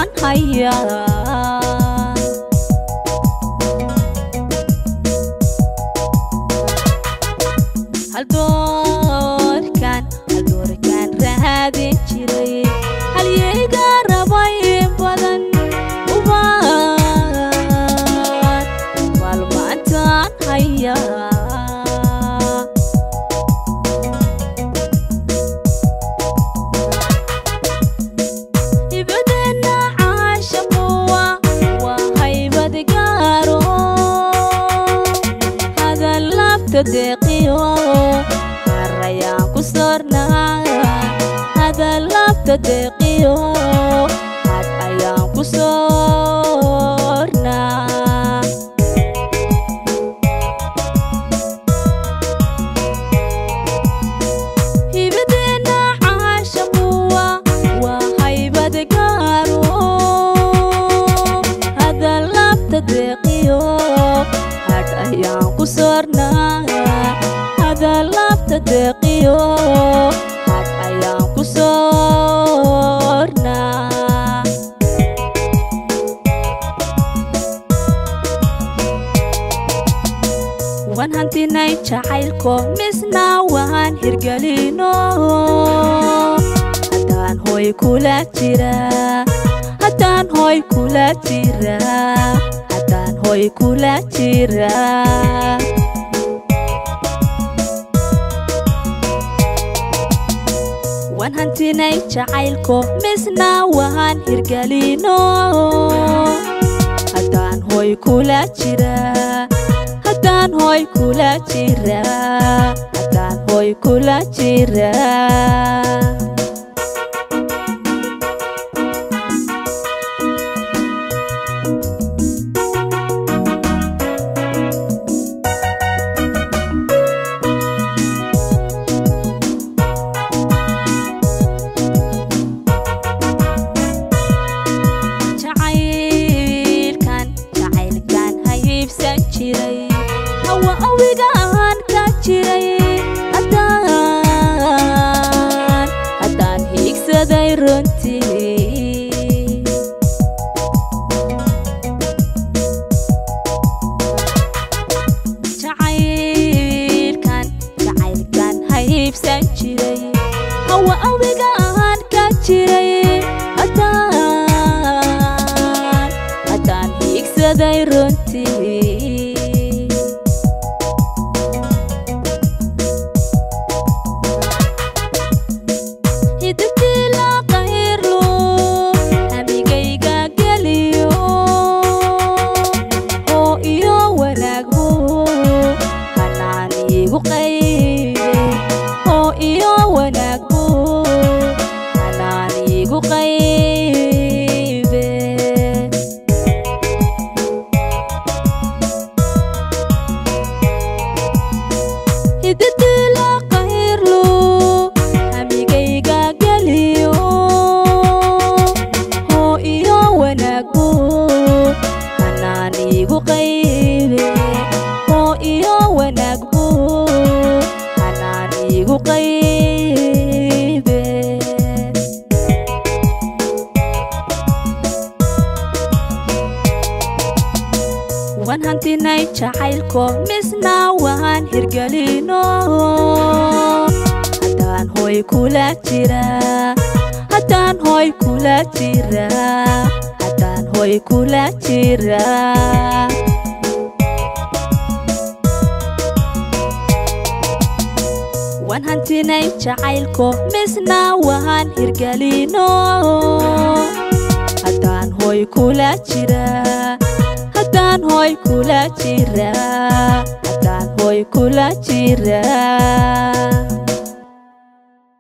maantaan haya haldoorkan raadin jiray halyeyga rabay badan ubad wal maantaan haya deqiyo harayaan ku sornaa hada lafta deqiyo had ayaan ku sornaa hibadeena caashaquwa waa haybad gaaro hada lafta deqiyo had ayaan ku sornaa lafta deqiyo had ayaan ku sornaa waan hantinay jacaylko misna waan hirgelino haddaan hooy kula jira haddaan hooy kula jira haddaan hooy kula jira waan hantinay jacaylko misna waan hirgelino haddaan hooy kula jira haddaan hooy kula jira haddaan hooy kula jira hawa awigaan ka jiray haddaan hiigsaday runtii jacaylkan haybsan jiray hawa awigaan ka jiray haddaan hiigsaday runtii waan hantinay jacaylko misna waan hirgelino haddaan hooy kula jira haddaan hooy kula jira haddaan hooy kula jira waan hantinay jacaylko misna waan hirgelino haddaan hooy kula jira haddaan hooy kula jira haddaan hooy kula jira